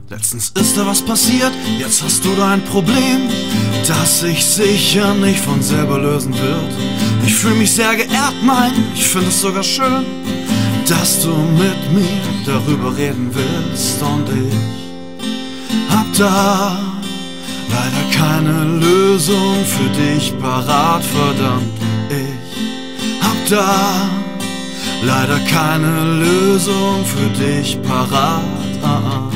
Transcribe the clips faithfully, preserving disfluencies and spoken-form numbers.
Letztens ist da was passiert, jetzt hast du da ein Problem, das sich sicher nicht von selber lösen wird. Ich fühle mich sehr geehrt, nein, ich finde es sogar schön, dass du mit mir darüber reden willst. Und ich hab da leider keine Lösung für dich parat, verdammt. Ich hab da leider keine Lösung für dich parat. Ah, ah.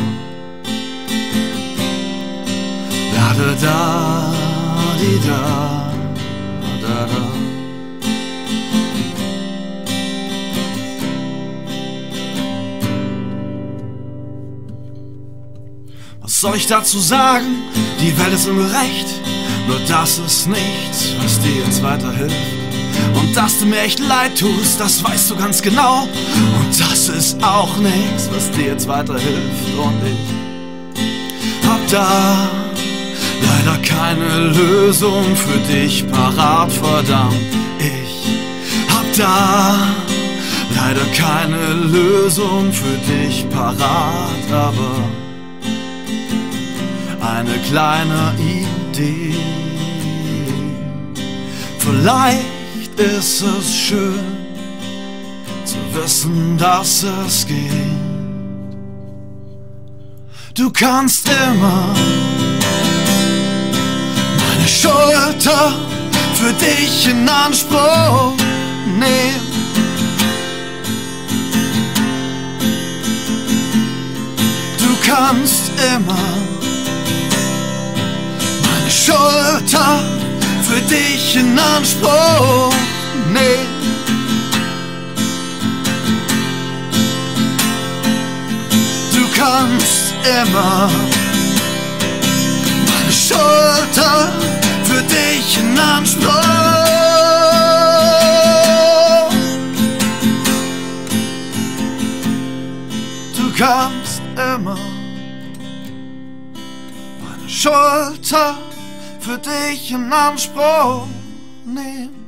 Da da da, di da, da da. Was soll ich dazu sagen? Die Welt ist ungerecht, nur das ist nichts, was dir jetzt weiterhilft. Und dass du mir echt leid tust, das weißt du ganz genau. Und das ist auch nichts, was dir jetzt weiterhilft. Und ich hab da leider keine Lösung für dich parat, verdammt. Ich hab da leider keine Lösung für dich parat, aber eine kleine Idee. Vielleicht ist es schön zu wissen, dass es geht. Du kannst immer meine Schulter für dich in Anspruch nehmen. Du kannst immer meine Schulter für dich in Anspruch nehmen. Du kannst immer meine Schulter für dich in Anspruch. Du kannst immer meine Schulter für dich in Anspruch nehmen.